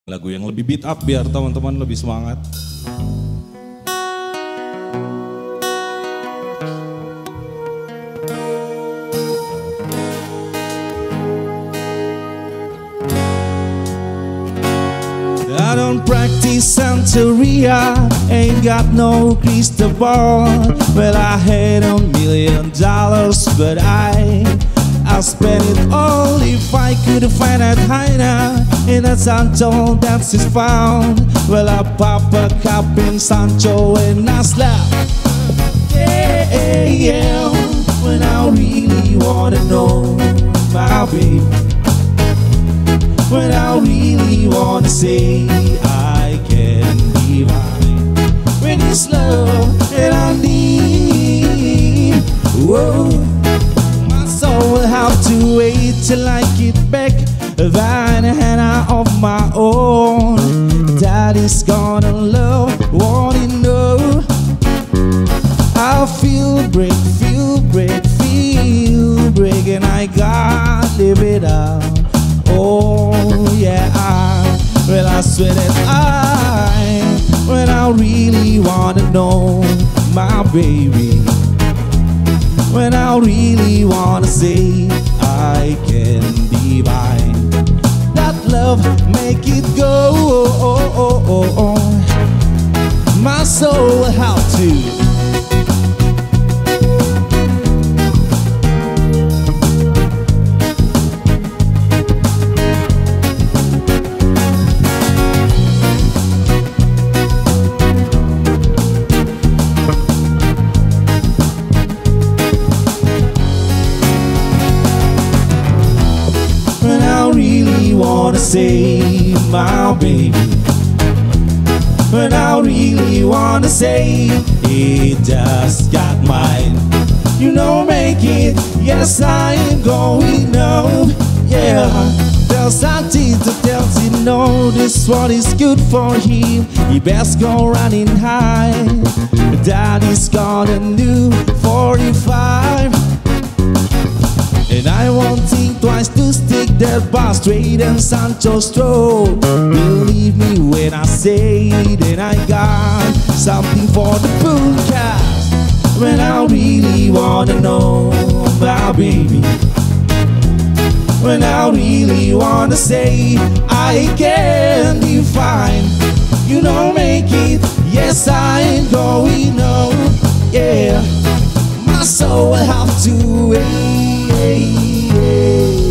Lagu yang lebih beat up biar teman-teman lebih semangat. I don't practice Santeria, ain't got no crystal ball. Well, I had $1 million, but I'll spend it all if I could find that hideout in a Sancho that's is found. Well, I pop a cup in Sancho and I slap. Yeah, yeah, when I really wanna know my baby, when I really wanna say I can be mine, when it's love that I need. Whoa, my soul will have to wait till I get back that Hannah of my own. Daddy's gonna love, wanna know. I feel break, and I gotta live it up. Oh yeah, well I swear that when I really wanna know my baby, when I really wanna say I can be mine, that love make it go. My soul will have to. Wanna say my baby, when I really wanna say it just got mine. You know, make it, yes I am going now. Yeah, there's something to tell him, no, this one is good for him. He best go running high. Daddy's got a new 45, and I won't think twice to stick that bar straight in Sancho's throat. Believe me when I say that I got something for the podcast. When I really wanna know my baby, when I really wanna say I can be fine. You know, make it, yes I ain't going no. Yeah, my soul will have to wait.